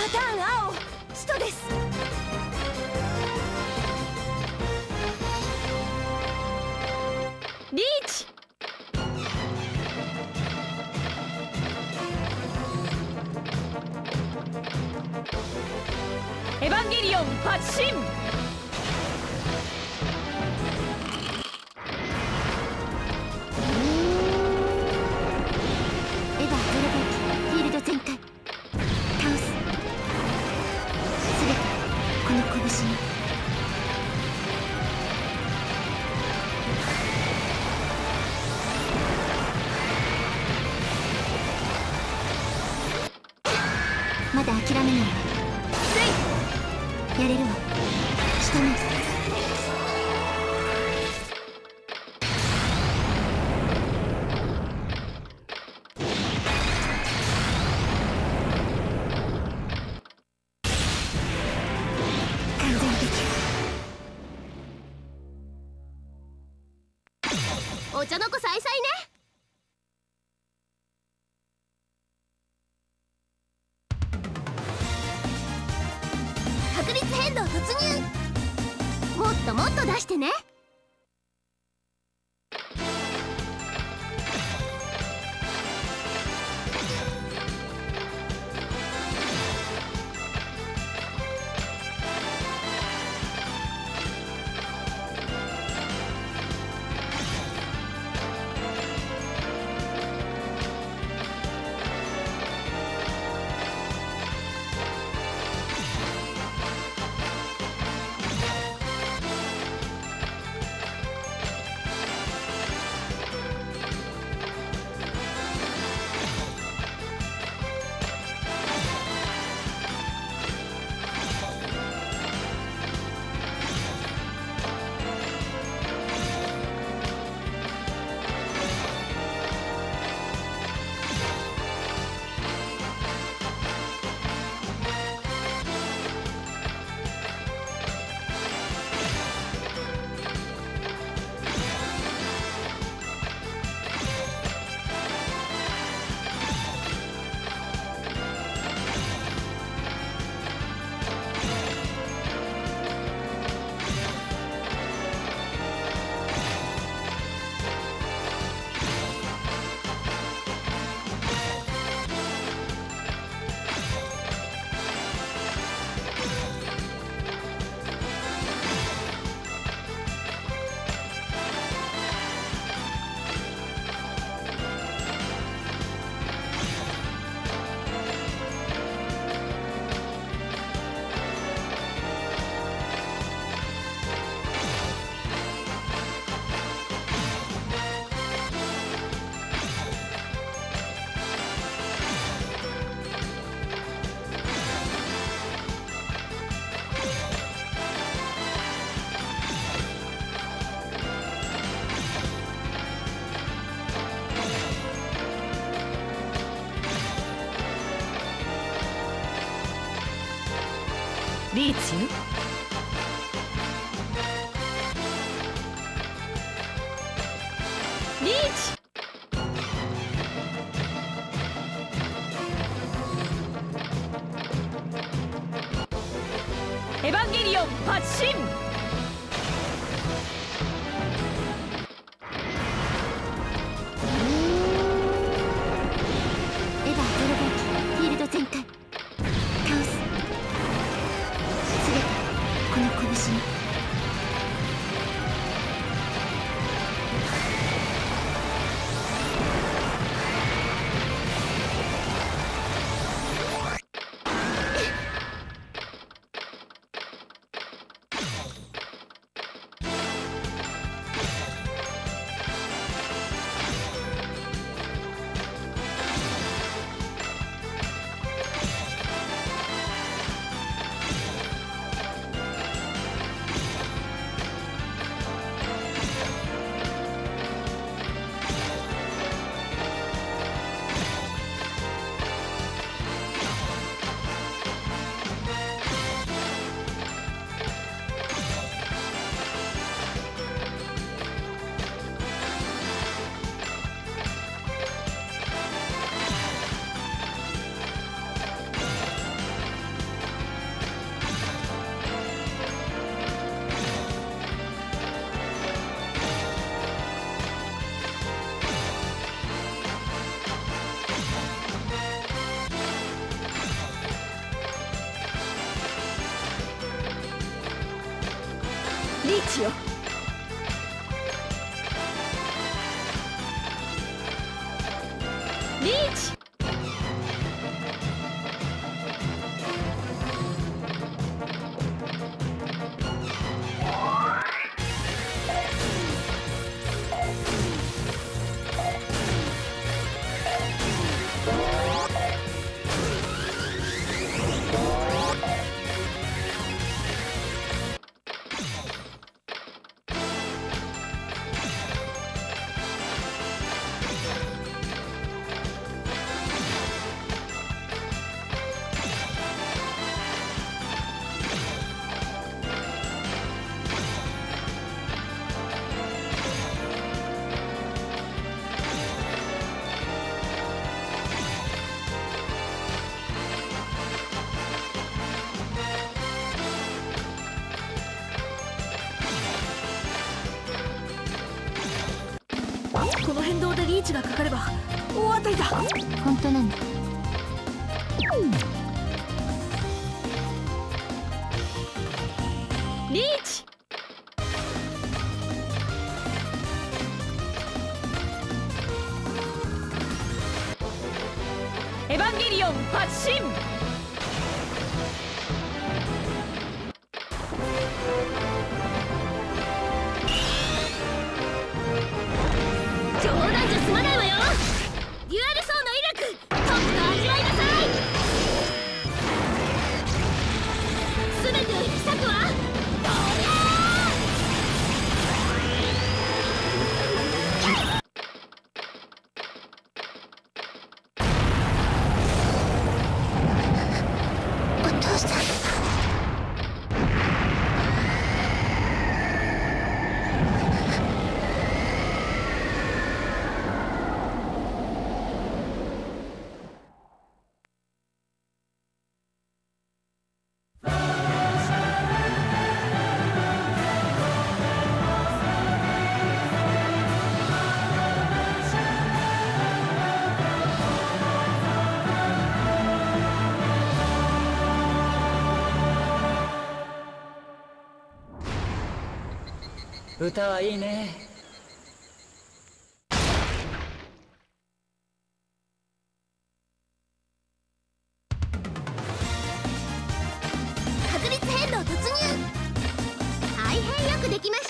ターン青使徒です。リーチ。エヴァンゲリオン発進。 まだ諦めない。やれるわ。仕留める。完全的。お茶の子さいさいね。確率変動突入。もっともっと出してね。 リーチよ。リーチ。エヴァンゲリオン発進。 エヴァドラゴンフィールド全開。倒す。全てこの拳に。 リーチよ。リーチ。この変動でリーチがかかれば大当たりだ。 本当なんだ。 リーチ。エヴァンゲリオン発進。 冗談じゃ済まないわよ。デュアルソーの威力とっと味わいなさい。全てを引き裂くわ。お父さん。 歌はいいね。 確率変動突入。大変よくできました。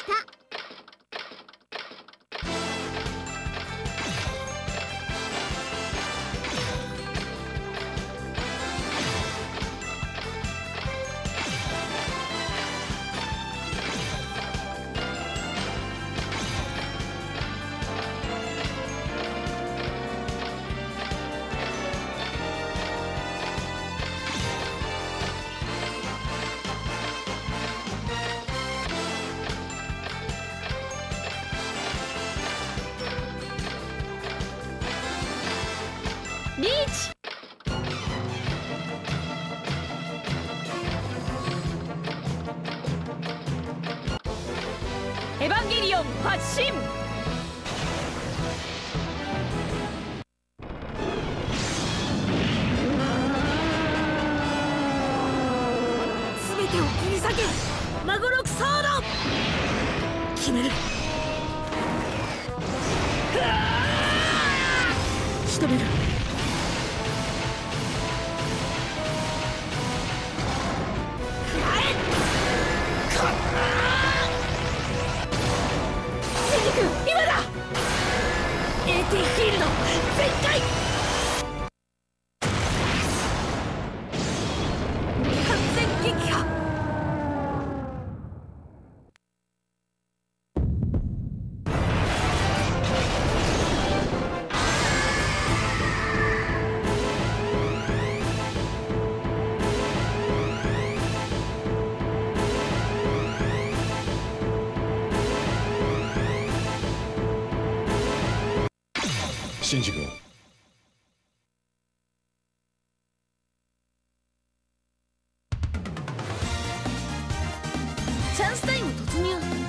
リーチ。エヴァンゲリオン発進。全てを切り裂けマゴロクソード。決める。仕留める。今だ。 AT フィールド全開。完全撃破。 シンジ君、 チャンスタイム突入。